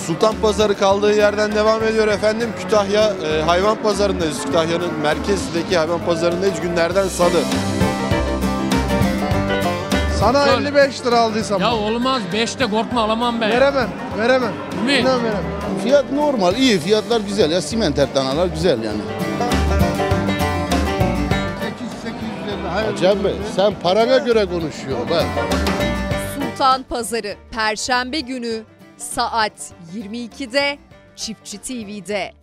Sultan Pazarı kaldığı yerden devam ediyor efendim. Kütahya hayvan pazarındayız. Kütahya'nın merkezdeki hayvan pazarındayız. Günlerden salı. Sana Söyle. 55 lira aldıysam. Ya olmaz 5'te korkma alamam ben. Veremem. Mi? İnan veremem. Fiyat normal, iyi fiyatlar güzel ya. Simenter danalar güzel yani. 850. Acaba sen parana göre konuşuyorsun bak. Sultan Pazarı Perşembe günü saat 22'de Çiftçi TV'de.